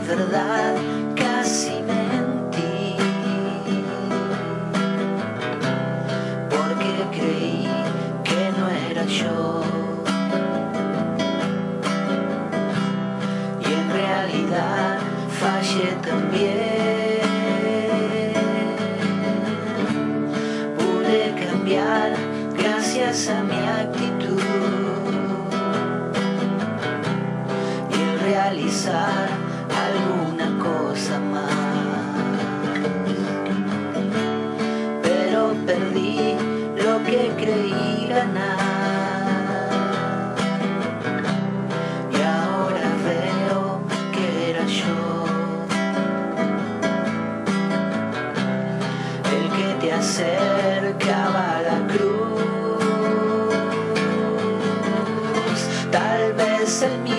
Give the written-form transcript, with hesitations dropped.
verdad casi mentí, porque creí que no era yo, y en realidad fallé también. Pude cambiar gracias a mi actitud y realizar alguna cosa más, pero perdí lo que creí ganar, y ahora veo que era yo el que te acercaba a la cruz. Tal vez el mío